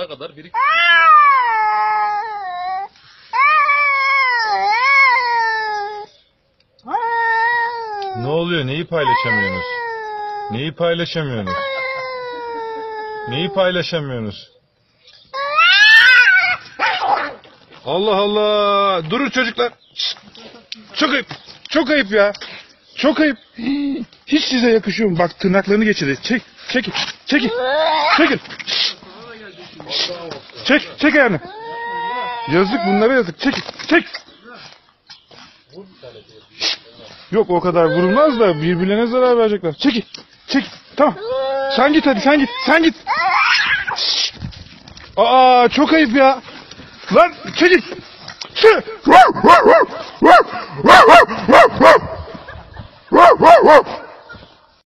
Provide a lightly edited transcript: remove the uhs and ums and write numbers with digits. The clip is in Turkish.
kadar biriktirmiş. Ne oluyor? Neyi paylaşamıyorsunuz? Neyi paylaşamıyorsunuz? Neyi paylaşamıyorsunuz? Allah Allah! Durun çocuklar! Şişt! Çok ayıp! Çok ayıp ya! Çok ayıp! Hiç size yakışıyor mu? Bak tırnaklarını geçirdi. Çek! Çekil! Çekil! Çekil! Çek ayağını! Yazık bunlara yazık. Çek! Çek! Yok o kadar vurulmaz da birbirlerine zarar verecekler. Çekil! Çekil! Tamam! Sen git hadi sen git! Sen git! Şşş! Aa çok ayıp ya! Lan çekil! Çekil!